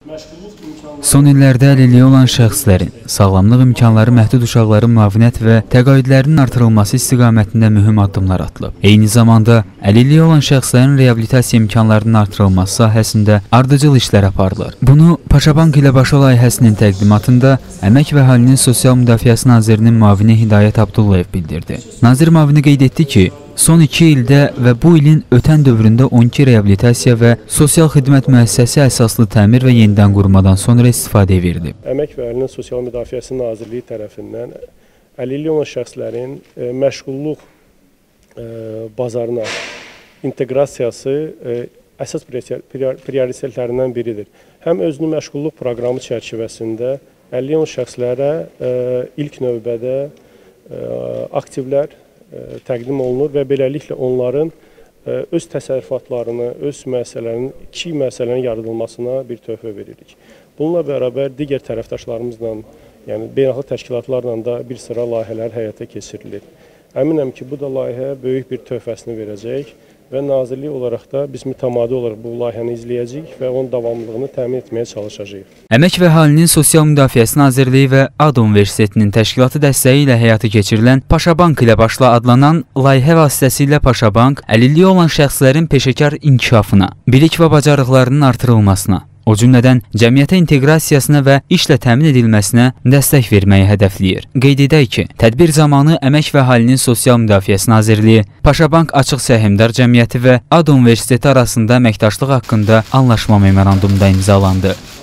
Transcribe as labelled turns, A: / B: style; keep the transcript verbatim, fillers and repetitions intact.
A: Son illərdə əlilliyi olan şəxslərin sağlamlıq imkanları məhdud uşaqların müavinət və təqaüdlərinin artırılması istiqamətində mühüm addımlar atılıb. Eyni zamanda əlilliyi olan şəxslərin reabilitasiya imkanlarının artırılması sahəsində ardıcıl işlər aparılır. Bunu Paşabank ilə Başa layihəsinin təqdimatında Əmək və Əhalinin Sosial Müdafiəsi Nazirinin müavini Hidayət Abdullayev bildirdi. Nazir müavini qeyd etdi ki, son iki ildə və bu ilin ötən dövründə on iki reabilitasiya və sosial xidmət müəssisəsi əsaslı təmir və yenidən qurmadan sonra istifadəyə verilib.
B: Əmək və Əhalinin Sosial Müdafiəsi Nazirliyi tərəfindən əlilliyi olan şəxslərin məşğulluq bazarına inteqrasiyası əsas prioritetlərindən biridir. Həm özünün məşğulluq proqramı çərçivəsində əlilliyi olan şəxslərə ilk növbədə aktivlər təqdim olunur və beləliklə onların öz təsərrüfatlarını, öz müəssisələrinin, kiçik müəssisələrin yaradılmasına bir töhfə veririk. Bununla bərabər digər tərəfdaşlarımızla, yəni beynəlxalq təşkilatlarla da bir sıra layihələr həyata keçirilir. Əminəm ki, bu da layihə böyük bir töhfəsini verəcək və nazirlik olaraq da biz mütəmadi olaraq bu layihəni izləyəcəyik və onun davamlılığını təmin etməyə çalışacağıq.
A: Əmək və Əhalinin Sosial Müdafiəsi Nazirliyi və ADO Universitetinin təşkilatı dəstəyi ilə həyata keçirilən Paşabank ilə başla adlanan layihə vasitəsilə Paşabank əlilliyi olan şəxslərin peşəkar inkişafına, bilik və bacarıqlarının artırılmasına, o cümlədən cəmiyyətə inteqrasiyasına və işlə təmin edilməsinə dəstək verməyi hədəfləyir. Qeyd edək ki, tədbir zamanı Əmək və Əhalinin Sosial Müdafiəsi Nazirliyi, Paşabank Açıq Səhmdar Cəmiyyəti və ADO Universiteti arasında əməkdaşlıq haqqında anlaşma memorandumunda imzalandı.